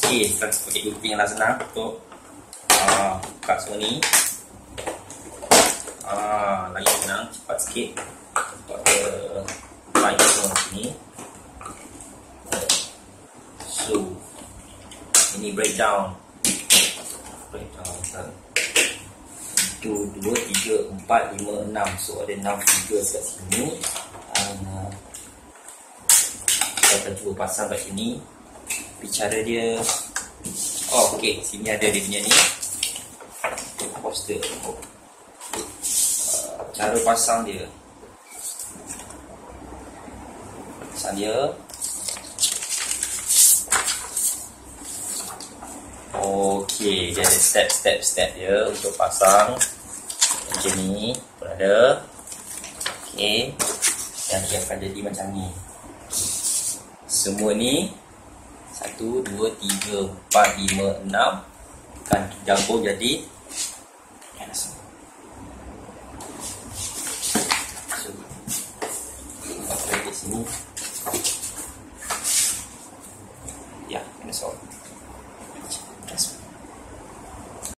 Okay, sekarang kita pakai gunting yang senang untuk buka semua ni. Lagi senang, cepat sikit. Untuk pakai semua sini. So, ini breakdown. 1, 2, 3, 4, 5, 6. So ada 6 figure kat sini. Kita akan cuba pasang kat sini. Tapi cara dia, ok, sini ada dia punya ni poster. Cara pasang dia, ok, dia ada step dia untuk pasang. Macam ni pun ada. Ok, dan dia akan jadi macam ni. Semua ni 1, 2, 3, 4, 5, 6 akan digabung jadi Menasor. So, kita pakai di sini. Ya, Menasor.